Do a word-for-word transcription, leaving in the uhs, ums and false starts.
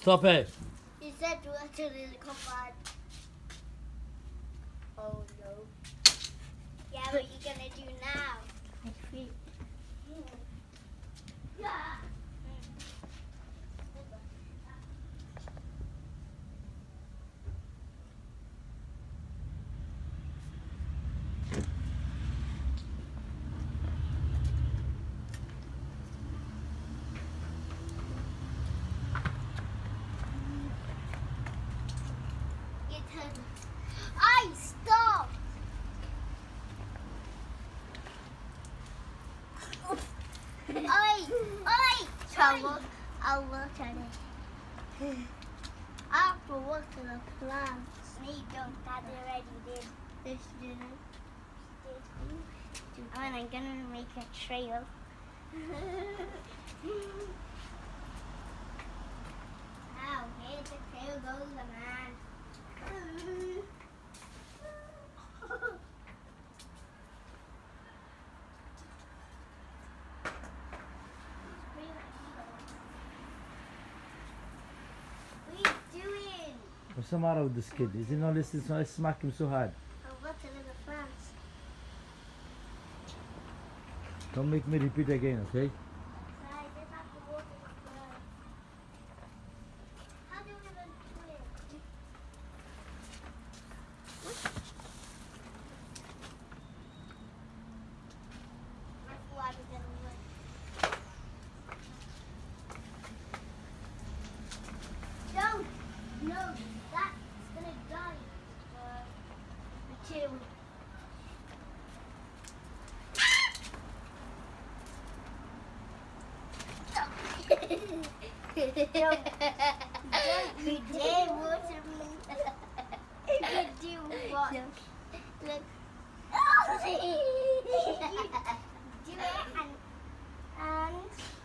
Stop it. You said water in the cupboard. Oh no. Yeah, what are you gonna do now? My feet. Yeah. I stop. Oi, oi. I'll look, I'll look at it. I have to look at the plants. Me don't. Daddy already did. This didn't. Did. And I'm gonna make a trail. Ow, here the trail goes, man. What's the matter with this kid? Is he not listening? So I smack him so hard. Oh, what's another plants? Don't make me repeat again, okay? I just have to water the plants. How do we even do it? That's why we didn't work. Don't! No! That's gonna die. Uh, the two. Don't, don't you dare water me. You do what? Look. Do it and, and